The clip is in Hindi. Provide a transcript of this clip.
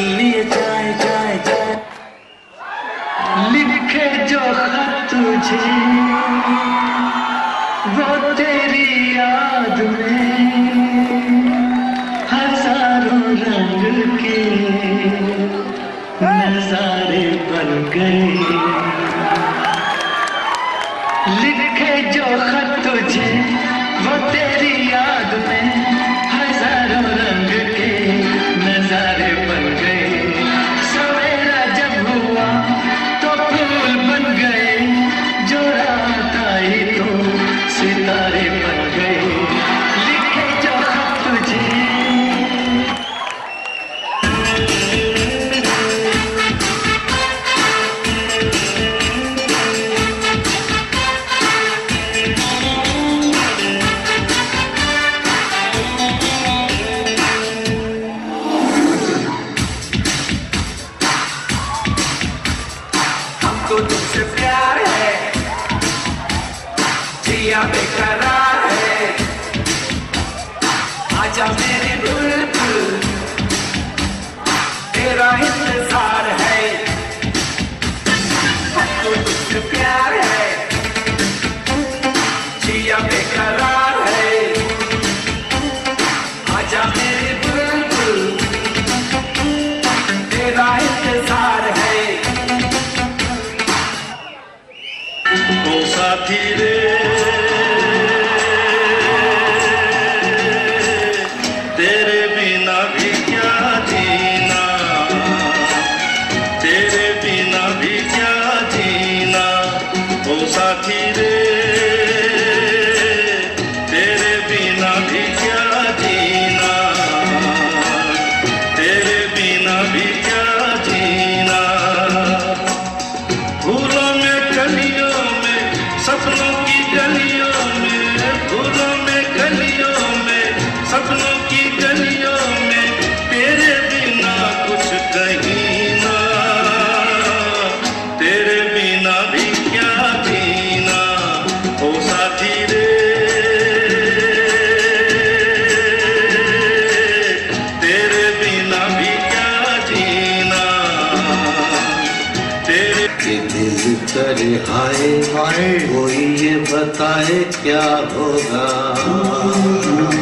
लिए जाए जाए जाए लिखे जो खत तुझे वो तेरी याद में हजारों रंग के नजारे बन गए। लिखे जो खत तुझे वो तेरी याद में हजारों रंग के नजारे बन गए। सवेरा जब हुआ तो फूल बन गए, जो रात आई तो सितारे बन गए। लिखे जो खत तुझे हमको तुमसे प्यार है, जिया बेकरार है, आजा मेरे बुलबुल तेरा इंतजार है। हमको तुमसे प्यार है, जिया बेकरार है, आजा मेरे बुलबुल तेरा इंतजार है। ओ साथी रे तेरे बिना भी क्या जीना, तेरे बिना भी क्या जीना। ओ साथी रे तेरे बिना भी क्या जीना, तेरे बिना भी क्या जीना। फूलों में कलियों सपनों की गलियों में, फूलों में गलियों में, सपनों की गलियों में तेरे बिना कुछ कहीं ना, तेरे बिना भी क्या जीना। ओ साथी रे तेरे बिना भी क्या जीना, तेरे दिल करे हाय कोई ये बताए क्या होगा।